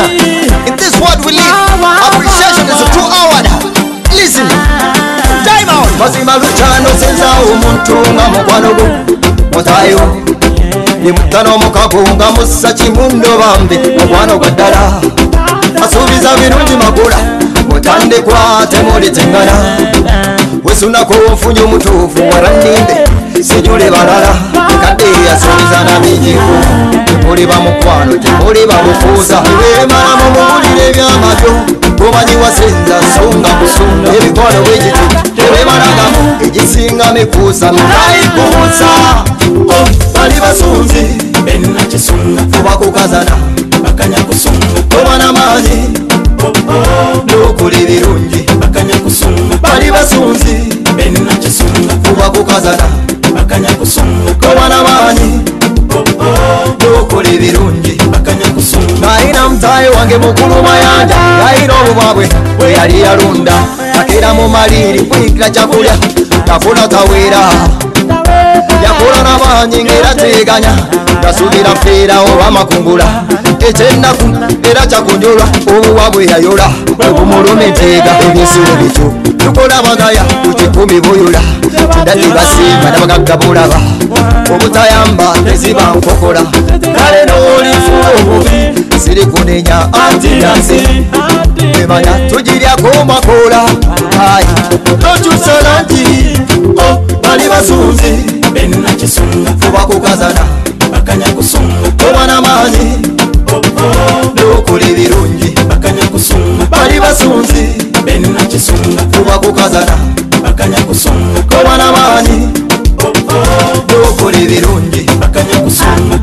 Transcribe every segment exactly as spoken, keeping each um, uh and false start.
In this world we live, appreciation is a true award. Listen, time out. Mazima luchano senza umuntu nga mukwano gwo mutayo. Ni mutano mukagunga musa chimundo bambi mukwano gwa ddala. Asubiza birungi magula mutande kwate muli tengana. Wesuna ko ofunye omutuufu waraninde sijule balala. Kade yasubiza na mijiku temuli bamukwano temuli bamufuusa. Wemala mumulire byamajo gomanyi wasenza songa kusunga. Ebikwano bwekiti tewemalagamu egisinga mikuusa mukayikuusa. Bali basunzi benna kisunga fuba kukazana bakanya kusunga. Tobana maanyi n'okola ebirungi bakanya kusunga. Bali basunzi benna kisunga fuba kukazana bakanya kusunga. Tobana maanyi n'okola ebirungi bakanya kusunga. Nalina mutayi wange mukulu mayanja yalina obubwabwe bwe yali yalunda akera mu maliri kwikira kyakulya tafuna tawera. Yakola n'amaanyi ng'era teganya tasubira mpeera oba makungula ekyennaku era kyakunjolwa obuwabwe yayola obumuluma enteega ebyesibo bityo tukola bagaya tukikumi buyula ndati basimba nabagagga bulaba obutayamba teziba nkokola kale n'olifuula obubi siri kunenya antiyansi emanya tugiryako makola ayi nokyusa langi bali basunzi benna kisunga fuba kukazana bakanya kusunga. Tobana maanyi n'okola ebirungi bakanya kusunga. Bali basunzi benna kisunga fuba kukazana bakanya kusunga. Tobana maanyi n'okola ebirungi bakanya kusunga.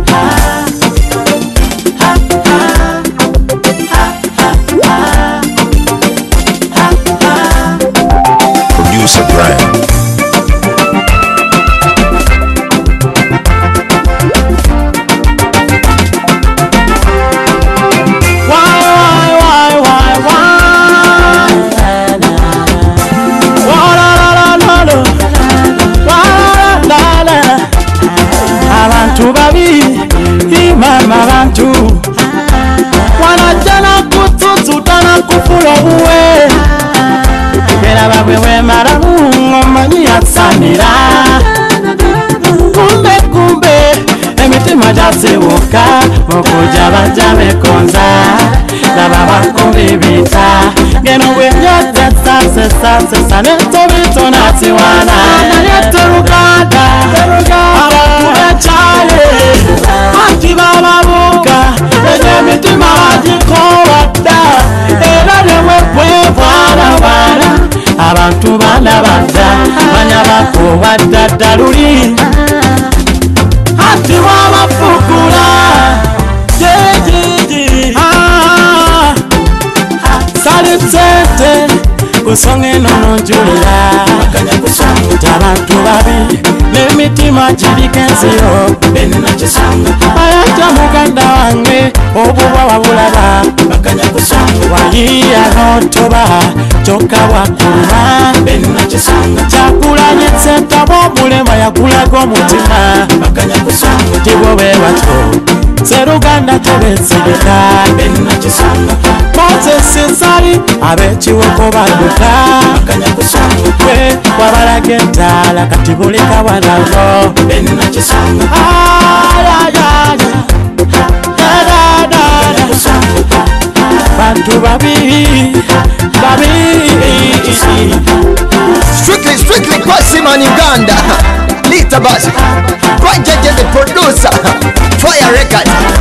Producer Brian. Abantu wanajana kutututana kufula uwe bera babwe wemara ngomanyi yatsanira. Kumbe kumbe emitima jasebuka mukuja banja bekonza naba bakumbi bita ngeno bwenyaza sase sase sane tobito natiwana nyeterugada abakuchale akibababuka emitima bagikowada era nemwebwebwana bwana abantu bana bada banya bakowadda ddaluli ati wabafukula jejiji salitete kusonga enono njulira abantu babi n'emitima giriko enziro benna kisunga. Ayanja muganda wange obubwa wabulaba bakanya kusunga. Wayiya n'otoba kyokka bwakuluma benna kisunga. Kyakulanyisa ttaba omulema yakulaga omutima bakanya kusunga. Tibo be batyo seruganda tebesigika benna kisunga. Moses nsali ab'ekiwoko badduka bakanya kusunga. Gwe wabalaga entaala kati bulika bwanazo benna kisunga. Bantu babi babi. Strictly, strictly Kwasima in Uganda. Lita Bass, Right Judge the producer, Fire Records.